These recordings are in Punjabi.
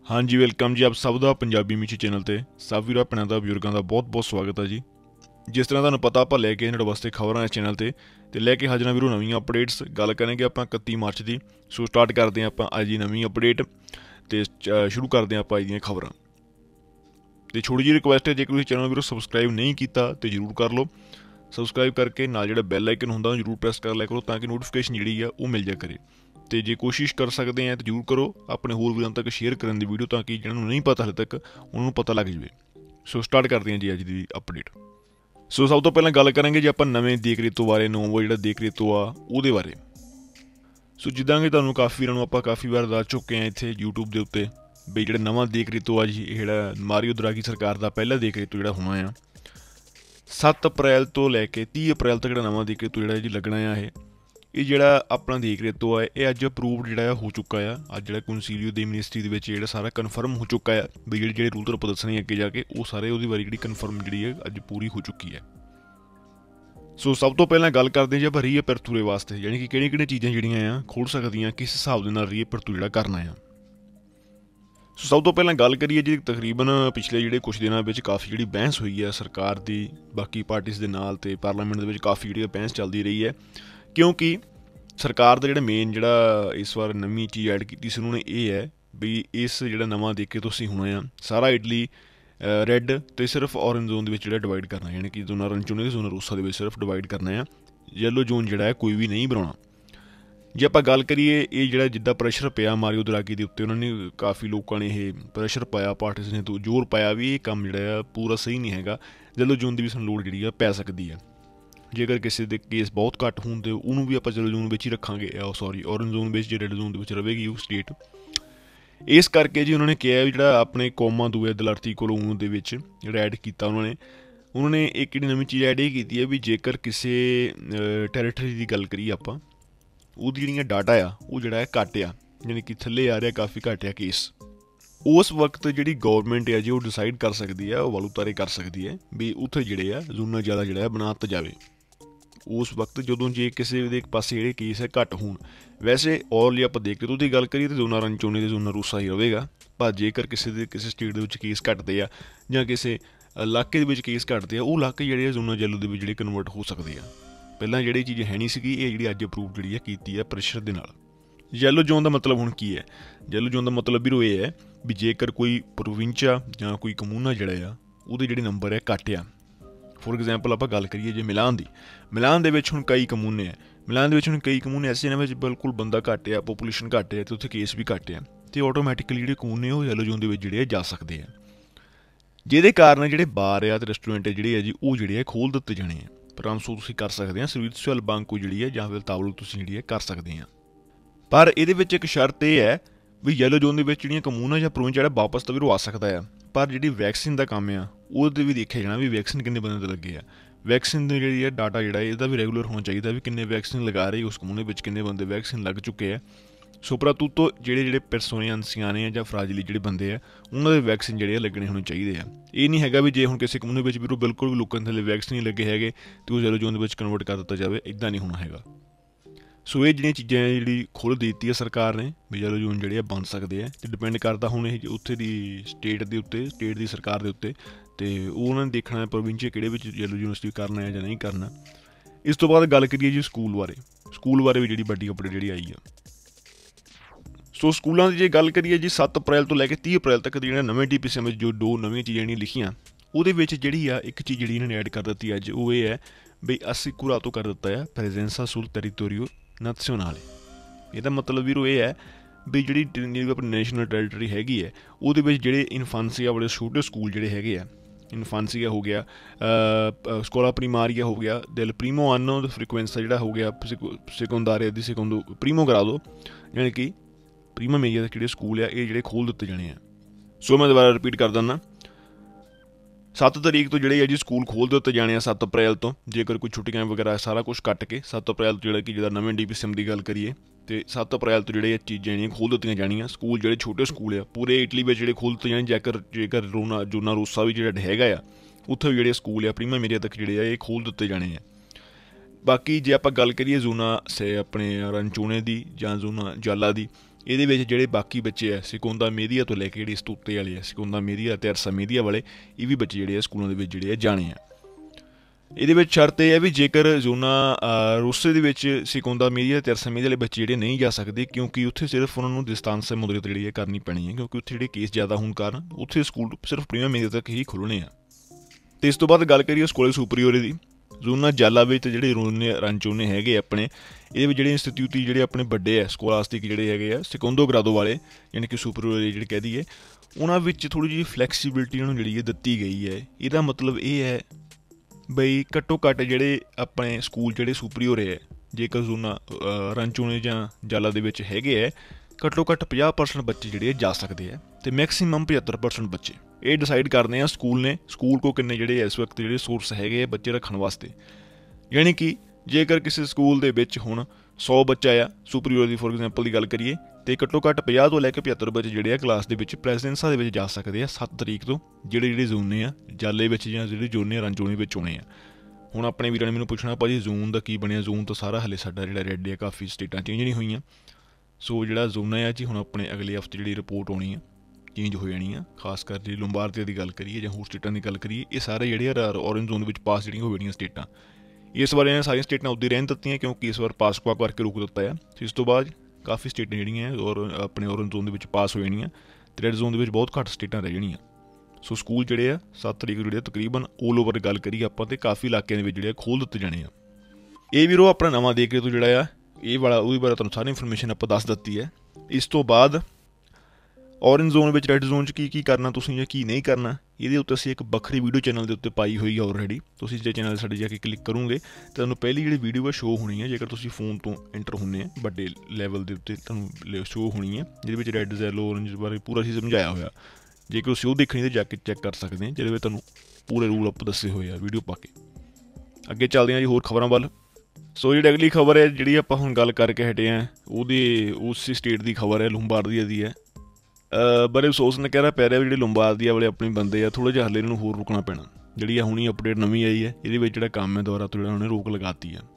हाँ जी, वेलकम जी। आप सब का पंजाबी मिची चैनल ते सब वीर भैनों का बजुर्गों का बहुत बहुत स्वागत है जी। जिस तरह तुहानूं पता आपां लैके तुहाडे वास्ते खबरां इस चैनल ते लैके हाजिर हाँ वीरों नवीं अपडेट्स। गल करेंगे आपां 31 मार्च की। सो स्टार्ट करते हैं आपां अज की नवीं अपडेट ते शुरू करते हैं आपां अज दियां खबरां। तो छोटी जी रिक्वेस्ट है, जेकर तुसीं चैनल वीरों सबसक्राइब नहीं किया तो जरूर कर लो। सबसक्राइब करके नाल जिहड़ा बैल आइकन हुंदा जरूर प्रेस कर लिया करो ताकि नोटिफिकेशन जिहड़ी है वो मिल जाया करे। तो जे कोशिश कर सकते हैं तो जरूर करो अपने होर वीरों तक शेयर करने की वीडियो ताकि जिन्होंने नहीं पता हाले तक उन्होंने पता लग जाए। सो स्टार्ट करते हैं जी अज की अपडेट। सो सब तो पहले गल करेंगे जी आप नवे देख रेतों बारे, नोवो जो देख रेतो आ वो बारे। सो जिदा कि तुहानूं काफ़ी वीरों आप काफ़ी बार दस चुके हैं इतने यूट्यूब के उत्ते भी जो नवा देख रेतो आ जी, जो मारियो द्रागी सरकार का पहला देख रेतो जो होना है 7 अप्रैल तो लैके 30 अप्रैल तक जो नवा देख रेतो जो जी लगना है। ये जोड़ा अपना देख रेतो है ये अज अप्रूवड जो हो चुका है। अज जो कंसीलियो की मिनिस्ट्री के सारा कन्फर्म हो चुका है भी जो रूल आप दसने अगे जाके वो सारे वो बारे जी कन्फर्म जी है अज पूरी हो चुकी है। सो सब तो पहले गल करते हैं जब रीए परतूरे वास्ते यानी कि किहड़ी चीज़ां जिहड़ियां खुल सकदियां, किस हिसाब के नाल रीए परतू जिहड़ा करना है। सो सब तो पहले गल करिए जी तकरीबन पिछले जिहड़े कुछ दिनों में काफ़ी जी बहस हुई है सरकार की बाकी पार्टीज़ के नाल ते पार्लीमेंट के काफ़ी जी बहस चलती रही है, क्योंकि सरकार का जो मेन जोड़ा इस बार नवी चीज़ ऐड की सी उन्होंने ये है भी इस जो नवा देखे तुसीं होना है सारा इटली रैड तो सिर्फ ऑरेंज जोन के डिवाइड करना है, यानी कि जोना रंचूने ते जोना रूसा के सिर्फ डिवाइड करना है। येलो जोन जोड़ा है कोई भी नहीं बनाना। जे आप गल करिए ये जोड़ा जिदा प्रैशर पाया मारियो द्रागी के उत्ते उन्होंने काफ़ी लोगों ने यह प्रैशर पाया, पार्टीज ने तो जोर पाया भी ये काम जोड़ा पूरा सही नहीं है। येलो जोन की भी सानूं लोड़ जी पै सकती है। जेकर किसी के केस बहुत घट होने तो उन्होंने भी आप येलो जोन में ही रखांगे, सॉरी ऑरेंज जोन में जो रेड जोन के रहेगी वो स्टेट। इस करके जी उन्होंने कहा भी जो अपने कौमां दूए दलारती कॉलोन के ऐड किया उन्होंने एक नवी चीज़ ऐड ये की है भी जेकर किसी टैरेटरी की गल करिए आप जी डाटा आ वो जोड़ा घट आ यानी कि थले आ रहा काफ़ी घट आ केस, उस वक्त जी गौरमेंट है जी वो डिसाइड कर सकती है, वालूतारे कर सकती है भी उत्थे जोड़े जोना ज़्यादा जोड़ा बनाता जाए। उस वक्त जो जे किसी पास जो केस है घट हो, वैसे ओवरली आप देख तो गल करिए तो जोना रंचोने तो जोना रूसा ही रहेगा। पर जेकर किसी स्टेट के केस घटते हैं या किसी इलाके केस घटते हैं वो इलाके जोड़े जोना येलो के कन्वर्ट हो सकते हैं। पहला जी चीज़ है नहीं सी ये जी अज अप्रूव जी की प्रैशर के नाल। येलो जोन का मतलब हुण की है, येलो जोन का मतलब भी ये है भी जेकर कोई प्रोविंचा या कोई कमूना जोड़ा वो जी नंबर है घट आ। फॉर एग्जाम्पल आप गल करिए जो मिलान की, मिलान के हुण कई कमूने हैं, मिलान के हुण कई कमूने ऐसे हैं बिल्कुल बंदा घट आ, पॉपूलेशन घट है तो उत्थे केस भी घट आ, तो ऑटोमैटिकली जो कमूने वो येलो जोन के जोड़े जा सकते हैं। जिहदे कारण जो बार आ रेस्टोरेंट जोड़े है जी वो जोड़े खोल दिते जाने हैं, पर सो तुसीं कर सकते हैं स्वीट्स वाल बांको जी है या फिर तावल तुसीं जी कर सकते हैं। पर ये एक शर्त यह है भी येलो जोन के कमून या प्रोविंस जो वापस तो भी आ सकता है, पर जी वैक्सीन का काम आ वो भी देखा जाना भी वैक्सीन कितने बंदे लगे आ। वैक्सीन जी डाटा जोड़ा यदा भी रेगूलर होना चाहिए भी कितने वैक्सीन लगा रहे उस कमूने में कितने बंदे वैक्सीन लग चुके हैं। सो परतू तो जोड़े परसोने सियाने या फराजली जो बंदे हैं उन्होंने वैक्सीन जोड़े लगने होने चाहिए हैं। ये नहीं है भी जे हम किसी कमूने में भी बिल्कुल भी लोगों थले वैक्सीन नहीं लगे है तो वो येलो जोन कन्वर्ट कर दिता जाए, इदा नहीं होना है। सो ये जी चीज़ें जी खोल दी है सरकार ने भी येलो जोन जोड़े बन सकते हैं, तो डिपेंड करता हूँ उत्थे दी स्टेट के उत्ते, स्टेट की सरकार के उत्ते, तो उन्होंने देखना है प्रोविंस कि येलो यूनिवर्सिटी करना है या नहीं करना। इस तो बाद गल करिए जी स्कूल बारे, स्कूल बारे भी जी बड़ी अपडेट जी आई है। सो स्कूलों की जो गल करिए जी 7 अप्रैल तो लैके 30 अप्रैल तक जो नवे DPCM में जो 2 नवी चीज़ां लिखियां वो जी एक चीज़ जी इन्होंने ऐड कर दी अज वो ये है भी असिकुरा तो कर दिता है प्रेजेंसा सुल टेरिटोरियो नाज़ियोनाले। ਇਹਦਾ मतलब ਵੀਰੋ ਇਹ ਹੈ ਵੀ ਜਿਹੜੀ ਆਪਣੀ ਨੈਸ਼ਨਲ ਟੈਰੀਟਰੀ ਹੈਗੀ ਹੈ ਉਹਦੇ ਵਿੱਚ ਜਿਹੜੇ ਇਨਫਾਂਸੀਆ ਵਾਲੇ ਛੋਟੇ ਸਕੂਲ ਜਿਹੜੇ ਹੈਗੇ ਆ, ਇਨਫਾਂਸੀਆ ਹੋ ਗਿਆ, ਸਕੋਲਾ ਪ੍ਰੀਮਾਰੀਆ ਹੋ ਗਿਆ, ਦਿਲ ਪ੍ਰੀਮੋ ਆਨੋ ਤੇ ਫ੍ਰੀਕੁਐਂਸਾ ਜਿਹੜਾ ਹੋ ਗਿਆ, ਸੈਕੰਡਾਰੀਆ ਦੀ ਸੈਕੰਡੋ ਪ੍ਰੀਮੋ ਗਰਾਦੋ, ਯਾਨੀ ਕਿ ਪ੍ਰੀਮਾ ਮੇਰੀਆ ਦੇ ਜਿਹੜੇ ਸਕੂਲ ਆ ਇਹ ਜਿਹੜੇ ਖੋਲ੍ਹ ਦਿੱਤੇ ਜਾਣੇ ਆ। ਸੋ ਮੈਂ ਦੁਬਾਰਾ ਰਿਪੀਟ ਕਰ ਦਿੰਦਾ 7 तरीक तो जोड़े जी स्कूल खोल दिते जाने 7 अप्रैल तो, जेकर कोई छुट्टियां वगैरह सारा कुछ कट के 7 अप्रैल तो जो नवे DPCM की गल करिए तो 7 अप्रैल तो जो चीज़ें खोल दित्तियां जानियां। स्कूल जो छोटे स्कूल है पूरे इटली में जो खोल दिते जाने, जेकर जोना रूसा भी जो है उत्थे भी जो स्कूल है प्रीमा मेरिया तक जोड़े खोल दिते जाने हैं। बाकी जे आप गल करिए जोना से अपने रंचोने की या जोना जाला की ਇਹਦੇ ਵਿੱਚ ਜਿਹੜੇ ਬਾਕੀ ਬੱਚੇ ਆ ਸਿਕੁੰਦਾ ਮੇਰੀਆ ਤੋਂ ਲੈ ਕੇ ਜਿਹੜੀ ਸਤੂਤੇ ਵਾਲੇ ਆ, ਸਿਕੁੰਦਾ ਮੇਰੀਆ ਤੇ ਅਰਸਾ ਮੇਰੀਆ ਵਾਲੇ, ਇਹ ਵੀ ਬੱਚੇ ਜਿਹੜੇ ਆ ਸਕੂਲਾਂ ਦੇ ਵਿੱਚ ਜਿਹੜੇ ਆ ਜਾਣੇ ਆ। ਇਹਦੇ ਵਿੱਚ ਸ਼ਰਤ ਇਹ ਹੈ ਵੀ ਜੇਕਰ ਜ਼ੋਨਾ ਰੂਸੇ ਦੇ ਵਿੱਚ ਸਿਕੁੰਦਾ ਮੇਰੀਆ ਤੇ ਅਰਸਾ ਮੇਰੀਆ ਵਾਲੇ ਬੱਚੇ ਜਿਹੜੇ ਨਹੀਂ ਜਾ ਸਕਦੇ, ਕਿਉਂਕਿ ਉੱਥੇ ਸਿਰਫ ਉਹਨਾਂ ਨੂੰ ਦਿਸਤਾਂਸ ਮੁਦਰਿਤ ਜਿਹੜੀ ਹੈ ਕਰਨੀ ਪੈਣੀ ਹੈ, ਕਿਉਂਕਿ ਉੱਥੇ ਜਿਹੜੇ ਕੇਸ ਜ਼ਿਆਦਾ ਹੋਣ ਕਾਰਨ ਉੱਥੇ ਸਕੂਲ ਸਿਰਫ ਪ੍ਰੀਮੀਅਰ ਮੇਰੀਆ ਤੱਕ ਹੀ ਖੁੱਲ੍ਹਣੇ ਆ। ਅਤੇ ਇਸ ਤੋਂ ਬਾਅਦ ਗੱਲ ਕਰੀਏ ਸਕੂਲੇ ਸੁਪਰੀਓਰੇ ਦੀ। ਜ਼ੋਨਾ ਜਾਲਾ ਵਿੱਚ ਜਿਹੜੇ ਰੰਚੋਨੇ ਹੈਗੇ ਆਪਣੇ, ਇਹਦੇ ਵਿੱਚ ਜਿਹੜੇ ਇੰਸਟੀਟਿਊਟੀ ਜਿਹੜੇ ਆਪਣੇ ਵੱਡੇ ਆ ਸਕੋਲਾਸਟਿਕ ਜਿਹੜੇ ਹੈਗੇ ਆ ਸਿਕੁੰਦੋ ਗ੍ਰਾਦੋ ਵਾਲੇ, ਯਾਨੀ ਕਿ ਸੁਪਰੀਓਰੇ ਜਿਹੜੇ ਕਹਿ ਦਈਏ, ਉਹਨਾਂ ਵਿੱਚ ਥੋੜ੍ਹੀ ਜਿਹੀ ਫਲੈਕਸੀਬਿਲਿਟੀ ਉਹਨਾਂ ਨੂੰ ਜਿਹੜੀ ਹੈ ਦਿੱਤੀ ਗਈ ਹੈ। ਇਹਦਾ ਮਤਲਬ ਇਹ ਹੈ ਬਈ ਘੱਟੋ ਘੱਟ ਜਿਹੜੇ ਆਪਣੇ ਸਕੂਲ ਜਿਹੜੇ ਸੁਪਰੀਓਰੇ ਹੈ, ਜੇਕਰ ਜ਼ੋਨਾ ਰੰਚੋਨੇ ਜਾਂ ਜਾਲਾ ਦੇ ਵਿੱਚ ਹੈਗੇ ਹੈ, ਘੱਟੋ ਘੱਟ 50% ਬੱਚੇ ਜਿਹੜੇ ਜਾ ਸਕਦੇ ਆ ਅਤੇ ਮੈਕਸੀਮਮ 75% ਬੱਚੇ। ਇਹ ਡਿਸਾਈਡ ਕਰਦੇ ਆ ਸਕੂਲ ਨੇ, ਸਕੂਲ ਕੋਲ ਕਿੰਨੇ ਜਿਹੜੇ ਇਸ ਵਕਤ ਜਿਹੜੇ ਸੋਰਸ ਹੈਗੇ ਆ ਬੱਚੇ ਰੱਖਣ ਵਾਸਤੇ। ਯਾਨੀ ਕਿ ਜੇਕਰ ਕਿਸੇ ਸਕੂਲ ਦੇ ਵਿੱਚ ਹੁਣ 100 ਬੱਚਾ ਆ ਸੁਪਰੀਓਰ ਦੀ ਫੋਰ ਐਗਜ਼ਾਮਪਲ ਦੀ ਗੱਲ ਕਰੀਏ, ਅਤੇ ਘੱਟੋ ਘੱਟ 50 ਤੋਂ ਲੈ ਕੇ 75 ਬੱਚੇ ਜਿਹੜੇ ਆ ਕਲਾਸ ਦੇ ਵਿੱਚ ਪ੍ਰੈਜ਼ੀਡੈਂਸਾਂ ਦੇ ਵਿੱਚ ਜਾ ਸਕਦੇ ਆ 7 ਤਰੀਕ ਤੋਂ, ਜਿਹੜੇ ਜ਼ੋਨੇ ਆ ਜਾਲੇ ਵਿੱਚ ਜਾਂ ਜਿਹੜੇ ਜ਼ੋਨੇ ਰੰਚੋਨੇ ਵਿੱਚ ਹੋਣੇ ਆ। ਹੁਣ ਆਪਣੇ ਵੀਰਾਂ ਨੇ ਮੈਨੂੰ ਪੁੱਛਣਾ ਭਾਜੀ ਜ਼ੋਨ ਦਾ ਕੀ ਬਣਿਆ, ਜ਼ੋਨ ਤਾਂ ਸਾਰਾ ਹਲੇ ਸਾਡਾ ਜਿਹੜਾ ਰੈੱਡ ਆ, ਕਾਫੀ ਸਟੇਟਾਂ ਚੇਂਜ ਨਹੀਂ ਹੋਈਆਂ। ਸੋ ਜਿਹੜਾ ਜ਼ੋਨਾ ਆ ਜੀ ਹੁਣ ਆਪਣੇ ਅਗਲੇ ਹਫ਼ਤੇ ਜਿਹੜੀ ਰਿਪੋਰਟ ਆਉਣੀ ਆ ਚੇਂਜ ਹੋ ਜਾਣੀ ਆ। ਖਾਸ ਕਰ ਜਿਹੜੀ ਲੰਬਾਰਦੀਆਂ ਦੀ ਗੱਲ ਕਰੀਏ ਜਾਂ ਹੋਰ ਸਟੇਟਾਂ ਦੀ ਗੱਲ ਕਰੀਏ, ਇਹ ਸਾਰੇ ਜਿਹੜੇ ਆ ਔਰੇਂਜ ਜ਼ੋਨ ਦੇ ਵਿੱਚ ਪਾਸ ਜਿਹੜੀਆਂ ਹੋ ਜਾਣੀਆਂ ਸਟੇਟਾਂ। ਇਸ ਵਾਰ ਇਹਨਾਂ ਸਾਰੀਆਂ ਸਟੇਟਾਂ ਉੱਦਾਂ ਰਹਿਣ ਦਿੱਤੀਆਂ ਕਿਉਂਕਿ ਇਸ ਵਾਰ ਪਾਸ ਕਰਕੇ ਰੋਕ ਦਿੱਤਾ ਆ। ਇਸ ਤੋਂ ਬਾਅਦ ਕਾਫੀ ਸਟੇਟਾਂ ਜਿਹੜੀਆਂ ਔਰ ਆਪਣੇ ਔਰੇਂਜ ਜ਼ੋਨ ਦੇ ਵਿੱਚ ਪਾਸ ਹੋ ਜਾਣੀਆਂ ਅਤੇ ਰੈੱਡ ਜ਼ੋਨ ਦੇ ਵਿੱਚ ਬਹੁਤ ਘੱਟ ਸਟੇਟਾਂ ਰਹਿ ਜਾਣੀਆਂ। ਸੋ ਸਕੂਲ ਜਿਹੜੇ ਆ 7 ਤਰੀਕ ਜਿਹੜੇ ਤਕਰੀਬਨ ਓਲ ਓਵਰ ਗੱਲ ਕਰੀਏ ਆਪਾਂ, ਅਤੇ ਕਾਫੀ ਇਲਾਕਿਆਂ ਦੇ ਵਿੱਚ ਜਿਹੜੇ ਖੋਲ੍ਹ ਦਿੱਤੇ ਜਾਣੇ ਆ। ਇਹ ਵੀਰੋ ਆਪਣਾ ਨਵਾਂ ਦੇਖ ਕੇ ਤੋਂ ਜਿਹੜਾ ਆ ਇਹ ਵਾਲਾ ਉਹਦੇ ਬਾਰੇ ਤੁਹਾਨੂੰ ਸਾਰੀ ਇਨਫੋਰਮੇਸ਼ਨ ਆਪਾਂ ਦੱਸ ਦਿੱਤੀ ਹੈ। ਇਸ ਤੋਂ ਬਾਅਦ ਔਰੇਂਜ ਜ਼ੋਨ ਵਿੱਚ ਰੈੱਡ ਜ਼ੋਨ 'ਚ ਕੀ ਕਰਨਾ ਤੁਸੀਂ ਜਾਂ ਕੀ ਨਹੀਂ ਕਰਨਾ, ਇਹਦੇ ਉੱਤੇ ਅਸੀਂ ਇੱਕ ਵੱਖਰੀ ਵੀਡੀਓ ਚੈਨਲ ਦੇ ਉੱਤੇ ਪਾਈ ਹੋਈ ਹੈ ਆਲਰੇਡੀ। ਤੁਸੀਂ ਜੇ ਚੈਨਲ ਸਾਡੇ ਜਾ ਕੇ ਕਲਿੱਕ ਕਰੋਗੇ ਤਾਂ ਤੁਹਾਨੂੰ ਪਹਿਲੀ ਜਿਹੜੀ ਵੀਡੀਓ ਹੈ ਸ਼ੋਅ ਹੋਣੀ ਹੈ, ਜੇਕਰ ਤੁਸੀਂ ਫੋਨ ਤੋਂ ਐਂਟਰ ਹੁੰਦੇ ਆ ਵੱਡੇ ਲੈਵਲ ਦੇ ਉੱਤੇ ਤੁਹਾਨੂੰ ਸ਼ੋਅ ਹੋਣੀ ਹੈ, ਜਿਹਦੇ ਵਿੱਚ ਰੈੱਡ ਜ਼ੈਲੋ ਔਰੇਂਜ ਬਾਰੇ ਪੂਰਾ ਅਸੀਂ ਸਮਝਾਇਆ ਹੋਇਆ। ਜੇਕਰ ਤੁਸੀਂ ਉਹ ਦੇਖਣੀ ਤਾਂ ਜਾ ਕੇ ਚੈੱਕ ਕਰ ਸਕਦੇ ਆ, ਜਿਹਦੇ ਵਿੱਚ ਤੁਹਾਨੂੰ ਪੂਰੇ ਰੂਲ ਆਪ ਦੱਸੇ ਹੋਏ ਆ ਵੀਡੀਓ ਪਾ ਕੇ। ਅੱਗੇ ਚੱਲਦੇ ਹਾਂ ਜੀ ਹੋਰ ਖਬਰਾਂ ਵੱਲ। ਸੋ ਜਿਹੜੀ ਅਗਲੀ ਖਬਰ ਹੈ ਜਿਹੜੀ ਆਪਾਂ ਹੁਣ ਗੱਲ ਕਰਕੇ ਹਟੇ ਹਾਂ, ਉਹਦੀ ਉਸ ਸਟੇਟ ਦੀ ਖਬਰ ਹੈ, ਲੰਬਾਰਦੀਆਂ ਦੀ ਹੈ। ਬੜੇ ਅਫਸੋਸ ਨਾਲ ਕਹਿਣਾ ਪੈ ਰਿਹਾ ਵੀ ਜਿਹੜੇ ਲੰਬਾਰਦੀਆਂ ਵਾਲੇ ਆਪਣੇ ਬੰਦੇ ਆ, ਥੋੜ੍ਹਾ ਜਿਹਾ ਹਲੇ ਇਹਨਾਂ ਨੂੰ ਹੋਰ ਰੁਕਣਾ ਪੈਣਾ। ਜਿਹੜੀ ਆ ਹੁਣੀ ਅਪਡੇਟ ਨਵੀਂ ਆਈ ਹੈ, ਇਹਦੇ ਵਿੱਚ ਜਿਹੜਾ ਕੰਮ ਹੈ ਦੁਆਰਾ ਤੋਂ ਜਿਹੜਾ ਉਹਨੇ ਰੋਕ ਲਗਾਤੀ ਆ।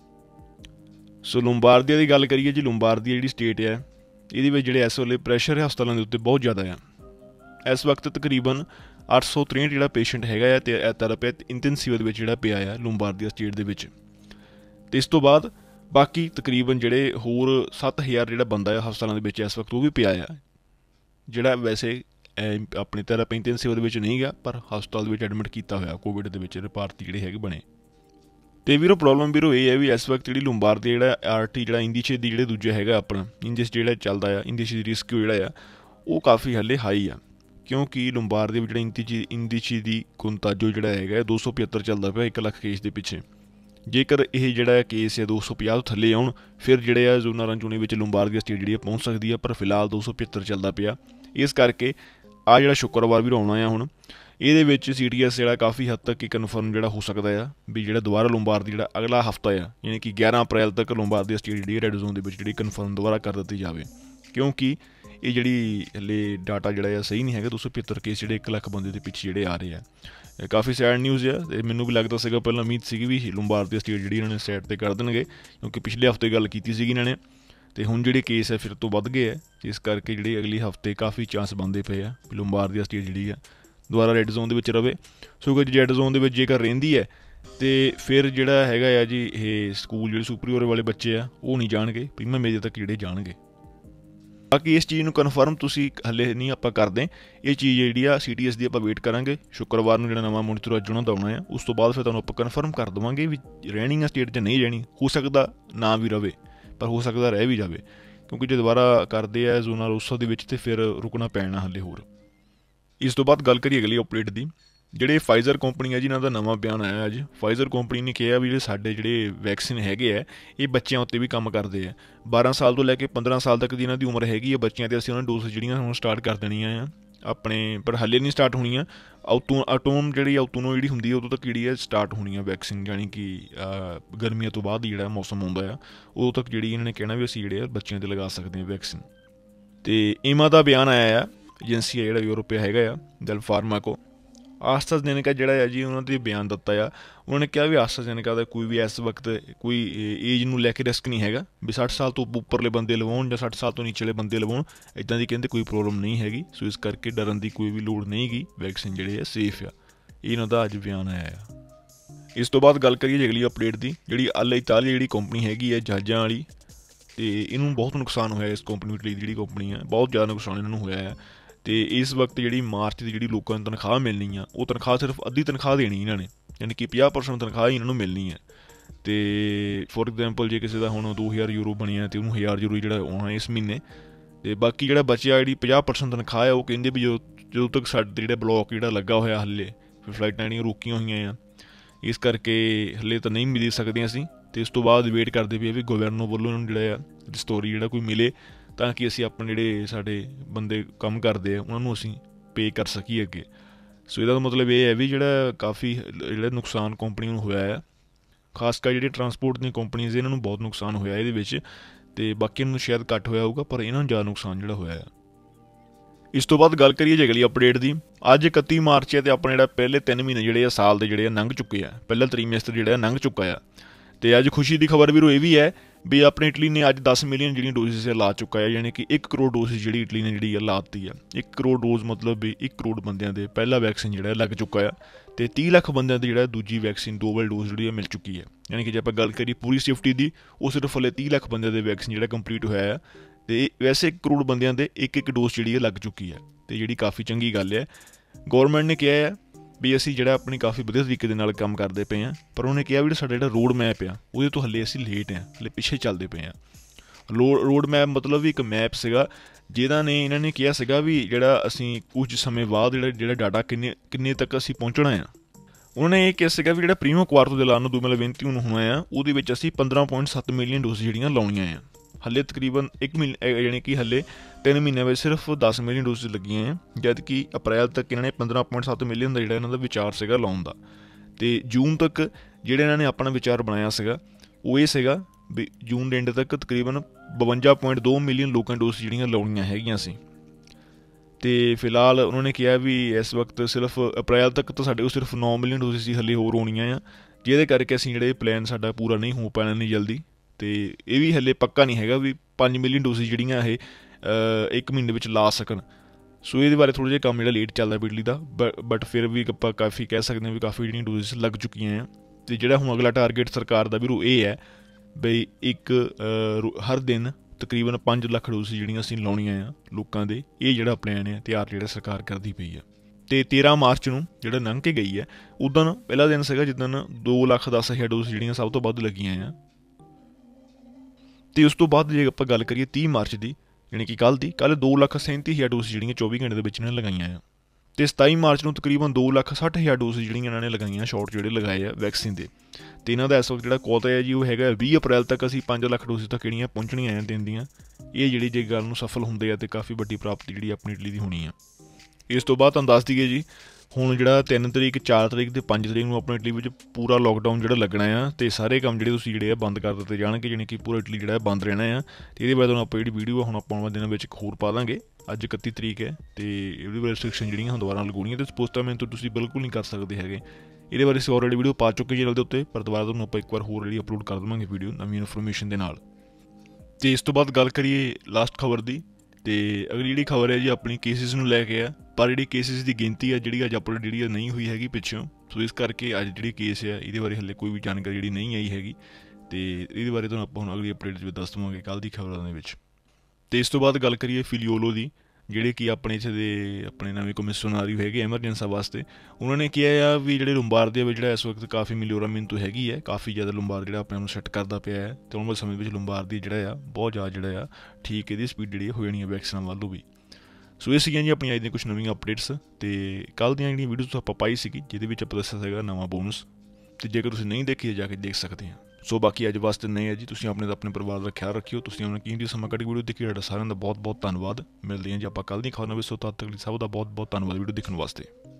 ਸੋ ਲੰਬਾਰਦੀਆਂ ਦੀ ਗੱਲ ਕਰੀਏ ਜੀ, ਲੰਬਾਰਦੀਆਂ ਜਿਹੜੀ ਸਟੇਟ ਹੈ ਇਹਦੇ ਵਿੱਚ ਜਿਹੜੇ ਇਸ ਵੇਲੇ ਪ੍ਰੈਸ਼ਰ ਹੈ ਹਸਪਤਾਲਾਂ ਦੇ ਉੱਤੇ ਬਹੁਤ ਜ਼ਿਆਦਾ ਆ। ਇਸ ਵਕਤ ਤਕਰੀਬਨ 863 ਜਿਹੜਾ ਪੇਸ਼ੈਂਟ ਹੈਗਾ ਆ ਅਤੇ ਥੈਰੇਪੀ ਇੰਟੈਂਸਿਵ ਦੇ ਵਿੱਚ ਜਿਹੜਾ ਪਿਆ ਆ ਲੰਬਾਰਦੀਆਂ ਸਟੇਟ ਦੇ ਵਿੱਚ। ਅਤੇ ਇਸ ਤੋਂ ਬਾਅਦ ਬਾਕੀ ਤਕਰੀਬਨ ਜਿਹੜੇ ਹੋਰ 7000 ਜਿਹੜਾ ਬੰਦਾ ਆ ਹਸਪਤਾਲਾਂ ਦੇ ਵਿੱਚ ਇਸ ਵਕਤ ਉਹ ਵੀ ਪਿਆ ਆ, ਜਿਹੜਾ ਵੈਸੇ ਆਪਣੀ ਥੈਰੇਪੀ ਇੰਟੈਂਸਿਵ ਦੇ ਵਿੱਚ ਨਹੀਂ ਗਿਆ ਪਰ ਹਸਪਤਾਲ ਦੇ ਵਿੱਚ ਐਡਮਿਟ ਕੀਤਾ ਹੋਇਆ ਕੋਵਿਡ ਦੇ ਵਿੱਚ ਰਿਪੋਰਟ ਜਿਹੜੇ ਹੈਗੇ ਬਣੇ। ਅਤੇ ਵੀਰੋ ਪ੍ਰੋਬਲਮ ਵੀਰੋ ਇਹ ਹੈ ਵੀ ਇਸ ਵਕਤ ਜਿਹੜੀ ਲੰਬਾਰਦੀ ਜਿਹੜਾ ਆਰਟੀ ਜਿਹੜਾ ਇੰਦੀਸ਼ੇ ਦੀ ਜਿਹੜੇ ਦੂਜਾ ਹੈਗਾ ਆਪਣਾ ਇੰਜਿਸ ਜਿਹੜਾ ਚੱਲਦਾ ਆ, ਇੰਦੀਸ਼ੇ ਦੀ ਰਿਸਕ ਜਿਹੜਾ ਆ ਉਹ ਕਾਫੀ ਹਾਲੇ ਹਾਈ ਆ, ਕਿਉਂਕਿ ਲੰਬਾਰਦੀ ਵਿੱਚ ਜਿਹੜਾ ਇੰਦੀਸ਼ੇ ਦੀ ਕੁੰਤਾਜੋ ਜਿਹੜਾ ਹੈਗਾ 275 ਚੱਲਦਾ ਪਿਆ 1 ਲੱਖ ਕੇਸ ਦੇ ਪਿੱਛੇ। ਜੇਕਰ ਇਹ ਜਿਹੜਾ ਕੇਸ ਹੈ 250 ਤੋਂ ਥੱਲੇ ਆਉਣ ਫਿਰ ਜਿਹੜੇ ਆ ਜ਼ੋਨਾ ਰੰਚੋਨੇ ਵਿੱਚ ਲੰਬਾਰਦੀਆਂ ਸਟੇਟ ਜਿਹੜੀ ਪਹੁੰਚ ਸਕਦੀ ਆ, ਪਰ ਫਿਲਹਾਲ 275 ਚੱਲਦਾ ਪਿਆ। ਇਸ ਕਰਕੇ ਆ ਜਿਹੜਾ ਸ਼ੁੱਕਰਵਾਰ ਵੀ ਆਉਣਾ ਆ ਹੁਣ, ਇਹਦੇ ਵਿੱਚ CTS ਜਿਹੜਾ ਕਾਫੀ ਹੱਦ ਤੱਕ ਕਨਫਰਮ ਜਿਹੜਾ ਹੋ ਸਕਦਾ ਆ ਵੀ ਜਿਹੜਾ ਦੁਬਾਰਾ ਲੰਬਾਰਦੀ ਜਿਹੜਾ ਅਗਲਾ ਹਫ਼ਤਾ ਆ, ਯਾਨੀ ਕਿ 11 ਅਪ੍ਰੈਲ ਤੱਕ ਲੰਬਾਰਦੀ ਸਟੇਟ ਜਿਹੜੀ ਰੈੱਡ ਜ਼ੋਨ ਦੇ ਵਿੱਚ ਜਿਹੜੀ ਕਨਫਰਮ ਦੁਬਾਰਾ ਕਰ ਦਿੱਤੀ ਜਾਵੇ, ਕਿਉਂਕਿ ਇਹ ਜਿਹੜੀ ਹਲੇ ਡਾਟਾ ਜਿਹੜਾ ਆ ਸਹੀ ਨਹੀਂ ਹੈਗਾ। 275 ਕੇਸ ਜਿਹੜੇ 1 ਲੱਖ ਬੰਦੇ ਦੇ ਪਿੱਛੇ ਜਿਹੜੇ ਆ ਰਹੇ ਆ, ਕਾਫੀ ਸੈਡ ਨਿਊਜ਼ ਆ। ਅਤੇ ਮੈਨੂੰ ਵੀ ਲੱਗਦਾ ਸੀਗਾ ਪਹਿਲਾਂ ਉਮੀਦ ਸੀਗੀ ਵੀ ਲੰਬਾਰਦੀ ਸਟੇਟ ਜਿਹੜੀ ਇਹਨਾਂ ਨੇ ਸਾਈਡ 'ਤੇ ਕਰ ਦੇਣਗੇ, ਕਿਉਂਕਿ ਪਿਛਲੇ ਹਫ਼ਤੇ ਗੱਲ ਕੀਤੀ ਸੀਗੀ ਇਹਨਾਂ ਨੇ, ਅਤੇ ਹੁਣ ਜਿਹੜੇ ਕੇਸ ਹੈ ਫਿਰ ਤੋਂ ਵੱਧ ਗਏ ਆ। ਇਸ ਕਰਕੇ ਜਿਹੜੇ ਅਗਲੇ ਹਫ਼ਤੇ ਕਾਫੀ ਚਾਂਸ ਬਣਦੇ ਪਏ ਆ ਵੀ ਲੰਬਾਰਦੀ ਸਟੇਟ ਜਿਹੜੀ ਆ ਦੁਬਾਰਾ ਰੈੱਡ ਜ਼ੋਨ ਦੇ ਵਿੱਚ ਰਵੇ। ਸੋ ਕਿ ਰੈੱਡ ਜ਼ੋਨ ਦੇ ਵਿੱਚ ਜੇਕਰ ਰਹਿੰਦੀ ਹੈ ਅਤੇ ਫਿਰ ਜਿਹੜਾ ਹੈਗਾ ਆ ਜੀ ਇਹ ਸਕੂਲ ਜਿਹੜੇ ਸੁਪਰੀਓਰ ਵਾਲੇ ਬੱਚੇ ਆ ਉਹ ਨਹੀਂ ਜਾਣਗੇ, ਪ੍ਰੀਮੀਅਰ ਮੇਜਰ ਤੱਕ ਜਿਹੜੇ ਜਾਣਗੇ। ਬਾਕੀ ਇਸ ਚੀਜ਼ ਨੂੰ ਕਨਫਰਮ ਤੁਸੀਂ ਹਲੇ ਨਹੀਂ ਆਪਾਂ ਕਰਦੇ, ਇਹ ਚੀਜ਼ ਜਿਹੜੀ ਆ CTS ਦੀ ਆਪਾਂ ਵੇਟ ਕਰਾਂਗੇ। ਸ਼ੁੱਕਰਵਾਰ ਨੂੰ ਜਿਹੜਾ ਨਵਾਂ ਮੋਨੀਟਰ ਅੱਜ ਉਹਨਾਂ ਦਾ ਆਉਣਾ ਆ, ਉਸ ਤੋਂ ਬਾਅਦ ਫਿਰ ਤੁਹਾਨੂੰ ਆਪਾਂ ਕਨਫਰਮ ਕਰ ਦੇਵਾਂਗੇ ਵੀ ਰਹਿਣੀ ਆ ਸਟੇਟ 'ਚ ਨਹੀਂ ਰਹਿਣੀ। ਹੋ ਸਕਦਾ ਨਾ ਵੀ ਰਵੇ, ਪਰ ਹੋ ਸਕਦਾ ਰਹਿ ਵੀ ਜਾਵੇ, ਕਿਉਂਕਿ ਜੇ ਦੁਬਾਰਾ ਕਰਦੇ ਆ ਜ਼ੋਨਾ ਰੋਸਾ ਦੇ ਵਿੱਚ ਤਾਂ ਫਿਰ ਰੁਕਣਾ ਪੈਣਾ ਹਾਲੇ ਹੋਰ। ਇਸ ਤੋਂ ਬਾਅਦ ਗੱਲ ਕਰੀਏ ਅਗਲੀ ਅਪਡੇਟ ਦੀ। ਜਿਹੜੇ ਫਾਈਜ਼ਰ ਕੰਪਨੀ ਹੈ ਜੀ, ਇਹਨਾਂ ਦਾ ਨਵਾਂ ਬਿਆਨ ਆਇਆ ਅੱਜ। ਫਾਈਜ਼ਰ ਕੰਪਨੀ ਨੇ ਕਿਹਾ ਵੀ ਜਿਹੜੇ ਸਾਡੇ ਜਿਹੜੇ ਵੈਕਸੀਨ ਹੈਗੇ ਆ ਇਹ ਬੱਚਿਆਂ ਉੱਤੇ ਵੀ ਕੰਮ ਕਰਦੇ ਆ। 12 ਸਾਲ ਤੋਂ ਲੈ ਕੇ 15 ਸਾਲ ਤੱਕ ਦੀ ਇਹਨਾਂ ਦੀ ਉਮਰ ਹੈਗੀ ਆ ਬੱਚਿਆਂ 'ਤੇ ਅਸੀਂ ਉਹਨਾਂ ਡੋਜ਼ ਜਿਹੜੀਆਂ ਹੁਣ ਸਟਾਰਟ ਕਰ ਦੇਣੀਆਂ ਆ ਆਪਣੇ, ਪਰ ਹਾਲੇ ਨਹੀਂ ਸਟਾਰਟ ਹੋਣੀਆਂ। ਆਟੋਮ ਜਿਹੜੀ ਆਟੋਨੋ ਜਿਹੜੀ ਹੁੰਦੀ ਹੈ ਉਦੋਂ ਤੱਕ ਜਿਹੜੀ ਹੈ ਸਟਾਰਟ ਹੋਣੀ ਆ ਵੈਕਸੀਨ, ਜਾਣੀ ਕਿ ਗਰਮੀਆਂ ਤੋਂ ਬਾਅਦ ਜਿਹੜਾ ਮੌਸਮ ਆਉਂਦਾ ਆ ਉਦੋਂ ਤੱਕ ਜਿਹੜੀ ਇਹਨਾਂ ਨੇ ਕਹਿਣਾ ਵੀ ਅਸੀਂ ਜਿਹੜੇ ਬੱਚਿਆਂ 'ਤੇ ਲਗਾ ਸਕਦੇ ਹਾਂ ਵੈਕਸੀਨ। ਅਤੇ EMA ਦਾ ਬਿਆਨ ਆਇਆ ਆ, ਏਜੰਸੀ ਆ ਜਿਹੜਾ ਯੂਰੋਪੀਆ ਹੈਗਾ ਆ, ਦੈਲ ਫਾਰਮਾ ਕੋ। AstraZeneca ਜਿਹੜਾ ਹੈ ਜੀ ਉਹਨਾਂ ਦੇ ਬਿਆਨ ਦਿੱਤਾ ਆ, ਉਹਨਾਂ ਨੇ ਕਿਹਾ ਵੀ AstraZeneca ਦਾ ਕੋਈ ਵੀ ਇਸ ਵਕਤ ਕੋਈ ਏਜ ਨੂੰ ਲੈ ਕੇ ਰਿਸਕ ਨਹੀਂ ਹੈਗਾ ਵੀ 60 ਸਾਲ ਤੋਂ ਉੱਪਰਲੇ ਬੰਦੇ ਲਵਾਉਣ ਜਾਂ 60 ਸਾਲ ਤੋਂ ਨੀਚੇਲੇ ਬੰਦੇ ਲਵਾਉਣ, ਇੱਦਾਂ ਦੀ ਕਹਿੰਦੇ ਕੋਈ ਪ੍ਰੋਬਲਮ ਨਹੀਂ ਹੈਗੀ। ਸੋ ਇਸ ਕਰਕੇ ਡਰਨ ਦੀ ਕੋਈ ਵੀ ਲੋੜ ਨਹੀਂ ਗੀ, ਵੈਕਸੀਨ ਜਿਹੜੇ ਆ ਸੇਫ ਆ। ਇਹ ਇਹਨਾਂ ਦਾ ਅੱਜ ਬਿਆਨ ਆਇਆ ਆ। ਇਸ ਤੋਂ ਬਾਅਦ ਗੱਲ ਕਰੀਏ ਅਗਲੀ ਅਪਡੇਟ ਦੀ, ਜਿਹੜੀ ਅਲ ਇਤਾਲੀਆ ਜਿਹੜੀ ਕੰਪਨੀ ਹੈਗੀ ਹੈ ਜਹਾਜ਼ਾਂ ਵਾਲੀ, ਅਤੇ ਇਹਨੂੰ ਬਹੁਤ ਨੁਕਸਾਨ ਹੋਇਆ। ਇਸ ਕੰਪਨੀ ਲਈ ਜਿਹੜੀ ਕੰਪਨੀ ਆ ਬਹੁਤ ਜ਼ਿਆਦਾ ਨੁਕਸਾਨ ਇਹਨਾਂ ਨੂੰ ਹੋਇਆ ਹੈ। ਅਤੇ ਇਸ ਵਕਤ ਜਿਹੜੀ ਮਾਰਚ ਦੀ ਜਿਹੜੀ ਲੋਕਾਂ ਨੂੰ ਤਨਖਾਹ ਮਿਲਣੀ ਆ, ਉਹ ਤਨਖਾਹ ਸਿਰਫ ਅੱਧੀ ਤਨਖਾਹ ਦੇਣੀ ਇਹਨਾਂ ਨੇ, ਯਾਨੀ ਕਿ 50% ਤਨਖਾਹ ਹੀ ਇਹਨਾਂ ਨੂੰ ਮਿਲਣੀ ਹੈ। ਅਤੇ ਫੋਰ ਐਗਜ਼ਾਮਪਲ ਜੇ ਕਿਸੇ ਦਾ ਹੁਣ 2000 ਯੂਰੋ ਬਣਿਆ ਅਤੇ ਉਹਨੂੰ 1000 ਯੂਰੋ ਜਿਹੜਾ ਆਉਣਾ ਇਸ ਮਹੀਨੇ, ਅਤੇ ਬਾਕੀ ਜਿਹੜਾ ਬਚਿਆ ਜਿਹੜੀ 50% ਤਨਖਾਹ ਹੈ ਉਹ ਕਹਿੰਦੇ ਵੀ ਜਦੋਂ ਤੱਕ ਸਾਡੇ ਜਿਹੜਾ ਬਲੋਕ ਜਿਹੜਾ ਲੱਗਾ ਹੋਇਆ ਹੱਲੇ ਫਲਾਈਟਾਂ ਜਿਹੜੀਆਂ ਰੁਕੀਆਂ ਹੋਈਆਂ ਆ, ਇਸ ਕਰਕੇ ਹਲੇ ਤਾਂ ਨਹੀਂ ਮਿਲ ਸਕਦੀਆਂ ਅਸੀਂ, ਅਤੇ ਇਸ ਤੋਂ ਬਾਅਦ ਵੇਟ ਕਰਦੇ ਪਏ ਵੀ ਗਵਰਨਰ ਵੱਲੋਂ ਇਹਨਾਂ ਨੂੰ ਜਿਹੜਾ ਆ ਰਿਸਟੋਰੀ ਜਿਹੜਾ ਕੋਈ ਮਿਲੇ, ਤਾਂ ਕਿ ਅਸੀਂ ਆਪਣੇ ਜਿਹੜੇ ਸਾਡੇ ਬੰਦੇ ਕੰਮ ਕਰਦੇ ਆ ਉਹਨਾਂ ਨੂੰ ਅਸੀਂ ਪੇ ਕਰ ਸਕੀਏ ਅੱਗੇ। ਸੋ ਇਹਦਾ ਮਤਲਬ ਇਹ ਹੈ ਵੀ ਜਿਹੜਾ ਕਾਫੀ ਜਿਹੜਾ ਨੁਕਸਾਨ ਕੰਪਨੀ ਨੂੰ ਹੋਇਆ ਆ, ਖਾਸ ਕਰ ਜਿਹੜੇ ਟਰਾਂਸਪੋਰਟ ਦੀਆਂ ਕੰਪਨੀਜ਼ ਇਹਨਾਂ ਨੂੰ ਬਹੁਤ ਨੁਕਸਾਨ ਹੋਇਆ ਇਹਦੇ ਵਿੱਚ, ਅਤੇ ਬਾਕੀਆਂ ਨੂੰ ਸ਼ਾਇਦ ਘੱਟ ਹੋਇਆ ਹੋਊਗਾ, ਪਰ ਇਹਨਾਂ ਨੂੰ ਜ਼ਿਆਦਾ ਨੁਕਸਾਨ ਜਿਹੜਾ ਹੋਇਆ ਆ। ਇਸ ਤੋਂ ਬਾਅਦ ਗੱਲ ਕਰੀਏ ਜੇ ਅਗਲੀ ਅਪਡੇਟ ਦੀ, ਅੱਜ 31 ਮਾਰਚ ਹੈ ਅਤੇ ਆਪਣੇ ਜਿਹੜਾ ਪਹਿਲੇ 3 ਮਹੀਨੇ ਜਿਹੜੇ ਆ ਸਾਲ ਦੇ ਜਿਹੜੇ ਆ ਲੰਘ ਚੁੱਕੇ ਆ, ਪਹਿਲਾ ਤ੍ਰੀਮੈਸਟਰ ਜਿਹੜਾ ਲੰਘ ਚੁੱਕਾ ਆ। ਅਤੇ ਅੱਜ ਖੁਸ਼ੀ ਦੀ ਖਬਰ ਵੀਰੋ ਇਹ ਵੀ ਹੈ ਵੀ ਆਪਣੇ ਇਟਲੀ ਨੇ ਅੱਜ 10 ਮਿਲੀਅਨ ਜਿਹੜੀਆਂ ਡੋਸਿਸ ਲਾ ਚੁੱਕਾ ਹੈ, ਯਾਨੀ ਕਿ 1 ਕਰੋੜ ਡੋਸਿਸ ਜਿਹੜੀ ਇਟਲੀ ਨੇ ਜਿਹੜੀ ਆ ਲਾ ਦਿੱਤੀ ਆ। 1 ਕਰੋੜ ਡੋਜ਼ ਮਤਲਬ ਵੀ 1 ਕਰੋੜ ਬੰਦਿਆਂ ਦੇ ਪਹਿਲਾ ਵੈਕਸੀਨ ਜਿਹੜਾ ਲੱਗ ਚੁੱਕਾ ਆ, ਅਤੇ 30 ਲੱਖ ਬੰਦਿਆਂ ਦੀ ਜਿਹੜਾ ਦੂਜੀ ਵੈਕਸੀਨ ਡੋਬਲ ਡੋਜ਼ ਜਿਹੜੀ ਆ ਮਿਲ ਚੁੱਕੀ ਹੈ। ਯਾਨੀ ਕਿ ਜੇ ਆਪਾਂ ਗੱਲ ਕਰੀਏ ਪੂਰੀ ਸੇਫਟੀ ਦੀ, ਉਹ ਸਿਰਫ ਹਲੇ 30 ਲੱਖ ਬੰਦਿਆਂ ਦੇ ਵੈਕਸੀਨ ਜਿਹੜਾ ਕੰਪਲੀਟ ਹੋਇਆ ਆ, ਅਤੇ ਵੈਸੇ 1 ਕਰੋੜ ਬੰਦਿਆਂ ਦੇ ਇੱਕ ਡੋਜ਼ ਜਿਹੜੀ ਹੈ ਲੱਗ ਚੁੱਕੀ ਹੈ, ਅਤੇ ਜਿਹੜੀ ਕਾਫੀ ਚੰਗੀ ਗੱਲ ਹੈ। ਗੌਰਮੈਂਟ ਨੇ ਕਿਹਾ ਹੈ ਵੀ ਅਸੀਂ ਜਿਹੜਾ ਆਪਣੀ ਕਾਫੀ ਵਧੀਆ ਤਰੀਕੇ ਦੇ ਨਾਲ ਕੰਮ ਕਰਦੇ ਪਏ ਹਾਂ, ਪਰ ਉਹਨੇ ਕਿਹਾ ਵੀ ਸਾਡਾ ਜਿਹੜਾ ਰੋਡ ਮੈਪ ਆ ਉਹਦੇ ਤੋਂ ਹਲੇ ਅਸੀਂ ਲੇਟ ਹਾਂ, ਹਲੇ ਪਿੱਛੇ ਚੱਲਦੇ ਪਏ ਹਾਂ। ਰੋਡ ਮੈਪ ਮਤਲਬ ਵੀ ਇੱਕ ਮੈਪ ਸੀਗਾ ਜਿਹਦਾ ਨੇ ਇਹਨਾਂ ਨੇ ਕਿਹਾ ਸੀਗਾ ਵੀ ਜਿਹੜਾ ਅਸੀਂ ਕੁਝ ਸਮੇਂ ਬਾਅਦ ਜਿਹੜਾ ਡਾਟਾ ਕਿੰਨੇ ਤੱਕ ਅਸੀਂ ਪਹੁੰਚਣਾ ਆ। ਉਹਨਾਂ ਨੇ ਇਹ ਕਿਹਾ ਸੀਗਾ ਵੀ ਜਿਹੜਾ ਪ੍ਰੀਮੋ ਕੁਆਰਟੋ ਦੇ ਲਾਨ ਨੂੰ 2021 ਨੂੰ ਹੋਣਾ ਆ, ਉਹਦੇ ਵਿੱਚ ਅਸੀਂ 15.7 ਮਿਲੀਅਨ ਡੋਜ਼ ਜਿਹੜੀਆਂ ਲਾਉਣੀਆਂ ਆ। ਹਲੇ ਤਕਰੀਬਨ 1 ਮਹੀਨੇ ਯਾਨੀ ਕਿ ਹਲੇ 3 ਮਹੀਨਿਆਂ ਵਿੱਚ ਸਿਰਫ 10 ਮਿਲੀਅਨ ਡੋਜ਼ ਲੱਗੀਆਂ ਆ, ਜਦ ਕਿ ਅਪ੍ਰੈਲ ਤੱਕ ਇਹਨਾਂ ਨੇ 15.7 ਮਿਲੀਅਨ ਦਾ ਜਿਹੜਾ ਇਹਨਾਂ ਦਾ ਵਿਚਾਰ ਸੀਗਾ ਲਾਉਣ ਦਾ। ਅਤੇ ਜੂਨ ਤੱਕ ਜਿਹੜਾ ਇਹਨਾਂ ਨੇ ਆਪਣਾ ਵਿਚਾਰ ਬਣਾਇਆ ਸੀਗਾ ਉਹ ਇਹ ਸੀਗਾ ਵੀ ਜੂਨ ਦੇ ਐਂਡ ਤੱਕ ਤਕਰੀਬਨ 52.2 ਮਿਲੀਅਨ ਲੋਕਾਂ ਡੋਜ਼ ਜਿਹੜੀਆਂ ਲਾਉਣੀਆਂ ਹੈਗੀਆਂ ਸੀ। ਅਤੇ ਫਿਲਹਾਲ ਉਹਨਾਂ ਨੇ ਕਿਹਾ ਵੀ ਇਸ ਵਕਤ ਸਿਰਫ ਅਪ੍ਰੈਲ ਤੱਕ ਤਾਂ ਸਾਡੇ ਕੋਲ ਸਿਰਫ 9 ਮਿਲੀਅਨ ਡੋਜ਼ ਸੀ ਹਲੇ ਹੋਰ ਹੋਣੀਆਂ ਆ, ਜਿਹਦੇ ਕਰਕੇ ਅਸੀਂ ਜਿਹੜੇ ਪਲਾਨ ਸਾਡਾ ਪੂਰਾ ਨਹੀਂ ਹੋ ਪਾਣਾ ਇੰਨੀ ਜਲਦੀ। ਅਤੇ ਇਹ ਵੀ ਹਲੇ ਪੱਕਾ ਨਹੀਂ ਹੈਗਾ ਵੀ 5 ਮਿਲੀਅਨ ਡੋਜ਼ ਜਿਹੜੀਆਂ ਇਹ 1 ਮਹੀਨੇ ਵਿੱਚ ਲਾ ਸਕਣ। ਸੋ ਇਹਦੇ ਬਾਰੇ ਥੋੜ੍ਹਾ ਜਿਹਾ ਕੰਮ ਜਿਹੜਾ ਲੇਟ ਚੱਲਦਾ ਇਟਲੀ ਦਾ, ਬਟ ਫਿਰ ਵੀ ਆਪਾਂ ਕਾਫੀ ਕਹਿ ਸਕਦੇ ਹਾਂ ਵੀ ਕਾਫੀ ਜਿਹੜੀਆਂ ਡੋਜ਼ਿਸ ਲੱਗ ਚੁੱਕੀਆਂ ਆ। ਅਤੇ ਜਿਹੜਾ ਹੁਣ ਅਗਲਾ ਟਾਰਗੇਟ ਸਰਕਾਰ ਦਾ ਵੀਰੋ ਇਹ ਹੈ ਬਈ ਹਰ ਦਿਨ ਤਕਰੀਬਨ 5 ਲੱਖ ਡੋਜ਼ ਜਿਹੜੀਆਂ ਅਸੀਂ ਲਾਉਣੀਆਂ ਆ ਲੋਕਾਂ ਦੇ, ਇਹ ਜਿਹੜਾ ਪਲਾਨ ਹੈ ਤਿਆਰ ਜਿਹੜਾ ਸਰਕਾਰ ਕਰਦੀ ਪਈ ਹੈ। ਅਤੇ 13 ਮਾਰਚ ਨੂੰ ਜਿਹੜਾ ਲੰਘ ਕੇ ਗਈ ਹੈ ਉਦੋਂ ਪਹਿਲਾ ਦਿਨ ਸੀਗਾ ਜਿੱਦਣ 2,10,000 ਡੋਜ਼ ਜਿਹੜੀਆਂ ਸਭ ਤੋਂ ਵੱਧ ਲੱਗੀਆਂ ਆ। ਅਤੇ ਉਸ ਤੋਂ ਬਾਅਦ ਜੇ ਆਪਾਂ ਗੱਲ ਕਰੀਏ 30 ਮਾਰਚ ਦੀ, ਯਾਨੀ ਕਿ ਕੱਲ੍ਹ 2,37,000 ਡੋਜ਼ ਜਿਹੜੀਆਂ 24 ਘੰਟੇ ਦੇ ਵਿੱਚ ਇਹਨਾਂ ਨੇ ਲਗਾਈਆਂ ਆ। ਅਤੇ 27 ਮਾਰਚ ਨੂੰ ਤਕਰੀਬਨ 2,60,000 ਡੋਜ਼ ਜਿਹੜੀਆਂ ਇਹਨਾਂ ਨੇ ਲਗਾਈਆਂ, ਸ਼ਾਟ ਜਿਹੜੇ ਲਗਾਏ ਆ ਵੈਕਸੀਨ ਦੇ। ਅਤੇ ਇਹਨਾਂ ਦਾ ਇਸ ਵਕਤ ਜਿਹੜਾ ਕੋਤਾ ਹੈ ਜੀ ਉਹ ਹੈਗਾ 20 ਅਪ੍ਰੈਲ ਤੱਕ ਅਸੀਂ 5 ਲੱਖ ਡੋਜ਼ ਤੱਕ ਜਿਹੜੀਆਂ ਪਹੁੰਚਣੀਆਂ ਆ ਦਿਨ ਦੀਆਂ। ਇਹ ਜਿਹੜੀ ਜੇ ਗੱਲ ਨੂੰ ਸਫਲ ਹੁੰਦੇ ਆ ਅਤੇ ਕਾਫੀ ਵੱਡੀ ਪ੍ਰਾਪਤੀ ਜਿਹੜੀ ਆਪਣੀ ਇਟਲੀ ਦੀ ਹੋਣੀ ਆ। ਇਸ ਤੋਂ ਬਾਅਦ ਤੁਹਾਨੂੰ ਦੱਸ ਦਈਏ ਜੀ ਹੁਣ ਜਿਹੜਾ 3 ਤਰੀਕ 4 ਤਰੀਕ ਅਤੇ 5 ਤਰੀਕ ਨੂੰ ਆਪਣੀ ਇਟਲੀ ਵਿੱਚ ਪੂਰਾ ਲੋਕਡਾਊਨ ਜਿਹੜਾ ਲੱਗਣਾ ਆ, ਅਤੇ ਸਾਰੇ ਕੰਮ ਜਿਹੜੇ ਤੁਸੀਂ ਜਿਹੜੇ ਆ ਬੰਦ ਕਰ ਦਿੱਤੇ ਜਾਣਗੇ, ਜਾਣੀ ਕਿ ਪੂਰਾ ਇਟਲੀ ਜਿਹੜਾ ਬੰਦ ਰਹਿਣਾ ਆ। ਅਤੇ ਇਹਦੇ ਬਾਰੇ ਤੁਹਾਨੂੰ ਆਪਾਂ ਜਿਹੜੀ ਵੀਡੀਓ ਹੁਣ ਆਪਾਂ ਦਿਨਾਂ ਵਿੱਚ ਇੱਕ ਹੋਰ ਪਾ ਦਾਂਗੇ। ਅੱਜ 31 ਤਰੀਕ ਹੈ ਅਤੇ ਇਹਦੇ ਬਾਰੇ ਰਿਸਟ੍ਰਿਕਸ਼ਨ ਜਿਹੜੀਆਂ ਹੁਣ ਦੁਬਾਰਾ ਲਗਾਉਣੀਆਂ, ਅਤੇ ਪੋਸਟਮੈਨ ਤੋਂ ਤੁਸੀਂ ਬਿਲਕੁਲ ਨਹੀਂ ਕਰ ਸਕਦੇ ਹੈਗੇ। ਇਹਦੇ ਬਾਰੇ ਅਸੀਂ ਆਲਰੇਡੀ ਵੀਡੀਓ ਪਾ ਚੁੱਕੇ ਚੈਨਲ ਦੇ ਉੱਤੇ, ਪਰ ਦੁਬਾਰਾ ਤੁਹਾਨੂੰ ਆਪਾਂ ਇੱਕ ਵਾਰ ਹੋਰ ਜਿਹੜੀ ਅਪਲੋਡ ਕਰ ਦੇਵਾਂਗੇ ਵੀਡੀਓ ਨਵੀਂ ਇਨਫੋਰਮੇਸ਼ਨ ਦੇ ਨਾਲ। ਅਤੇ ਇਸ ਤੋਂ ਬਾਅਦ ਗੱਲ ਕਰੀਏ ਲਾਸਟ ਖਬਰ ਦੀ, ਅਤੇ ਅਗਲੀ ਜਿਹੜੀ ਖਬਰ ਹੈ ਜੀ ਆਪਣੀ ਕੇਸਿਸ ਨੂੰ ਲੈ ਕੇ ਆ, ਪਰ ਜਿਹੜੀ ਕੇਸਿਸ ਦੀ ਗਿਣਤੀ ਆ ਜਿਹੜੀ ਅੱਜ ਅਪਲੋਡ ਜਿਹੜੀ ਨਹੀਂ ਹੋਈ ਹੈਗੀ ਪਿੱਛੋਂ। ਸੋ ਇਸ ਕਰਕੇ ਅੱਜ ਜਿਹੜੀ ਕੇਸ ਆ ਇਹਦੇ ਬਾਰੇ ਹਲੇ ਕੋਈ ਵੀ ਜਾਣਕਾਰੀ ਜਿਹੜੀ ਨਹੀਂ ਆਈ ਹੈਗੀ, ਅਤੇ ਇਹਦੇ ਬਾਰੇ ਤੁਹਾਨੂੰ ਆਪਾਂ ਹੁਣ ਅਗਲੀ ਅਪਡੇਟ ਵਿੱਚ ਦੱਸ ਦੇਵਾਂਗੇ ਕੱਲ੍ਹ ਦੀ ਖਬਰਾਂ ਦੇ ਵਿੱਚ। ਅਤੇ ਇਸ ਤੋਂ ਬਾਅਦ ਗੱਲ ਕਰੀਏ ਫਿਲੀਓਲੋ ਦੀ, ਜਿਹੜੇ ਕਿ ਆਪਣੇ ਇੱਥੇ ਦੇ ਆਪਣੇ ਨਵੇਂ ਕਮਿਸ਼ਨਰ ਹੈਗੇ ਐਮਰਜੈਂਸੀ ਵਾਸਤੇ। ਉਹਨਾਂ ਨੇ ਕਿਹਾ ਆ ਵੀ ਜਿਹੜੇ ਲੰਬਾਰਦੀਆਂ ਵਿੱਚ ਜਿਹੜਾ ਇਸ ਵਕਤ ਕਾਫੀ ਮਿਲਿਓਰਾ ਮਿੰਤੂ ਹੈਗੀ ਹੈ, ਕਾਫੀ ਜ਼ਿਆਦਾ ਲੰਬਾਰ ਜਿਹੜਾ ਆਪਣੇ ਨੂੰ ਸੈੱਟ ਕਰਦਾ ਪਿਆ ਹੈ, ਅਤੇ ਆਉਣ ਵਾਲੇ ਸਮੇਂ ਵਿੱਚ ਲੰਬਾਰਦੀ ਜਿਹੜਾ ਆ ਬਹੁਤ ਜ਼ਿਆਦਾ ਜਿਹੜਾ ਆ ਠੀਕ ਇਹਦੀ ਸਪੀਡ ਜਿਹੜੀ ਹੋ ਜਾਣੀ ਹੈ ਵੈਕਸੀਨਾਂ ਵੱਲੋਂ ਵੀ। ਸੋ ਇਹ ਸੀਗੀਆਂ ਜੀ ਆਪਣੀਆਂ ਅੱਜ ਦੀਆਂ ਕੁਛ ਨਵੀਆਂ ਅਪਡੇਟਸ, ਅਤੇ ਕੱਲ੍ਹ ਦੀਆਂ ਜਿਹੜੀਆਂ ਵੀਡੀਓਜ਼ ਆਪਾਂ ਪਾਈ ਸੀਗੀ ਜਿਹਦੇ ਵਿੱਚ ਆਪਾਂ ਦੱਸਿਆ ਸੀਗਾ ਨਵਾਂ ਬੋਨਸ, ਅਤੇ ਜੇਕਰ ਤੁਸੀਂ ਨਹੀਂ ਦੇਖੀ ਜਾ ਕੇ ਦੇਖ ਸਕਦੇ ਹਾਂ। ਸੋ ਬਾਕੀ ਅੱਜ ਵਾਸਤੇ ਨਹੀਂ ਹੈ ਜੀ, ਤੁਸੀਂ ਆਪਣੇ ਪਰਿਵਾਰ ਦਾ ਖਿਆਲ ਰੱਖਿਓ, ਤੁਸੀਂ ਆਪਣਾ ਕੀਮਤੀ ਸਮਾਂ ਕੱਢ ਕੇ ਵੀਡੀਓ ਦੇਖੀ, ਤੁਹਾਡਾ ਸਾਰਿਆਂ ਦਾ ਬਹੁਤ ਬਹੁਤ ਧੰਨਵਾਦ। ਮਿਲਦੇ ਹਾਂ ਜੀ ਆਪਾਂ ਕੱਲ੍ਹ ਦੀ ਖਬਰ ਵਿੱਚ, ਸੋ ਤਦ ਤੱਕ ਲਈ ਸਭ ਦਾ ਬਹੁਤ ਬਹੁਤ ਧੰਨਵਾਦ ਵੀਡੀਓ ਦੇਖਣ ਵਾਸਤੇ।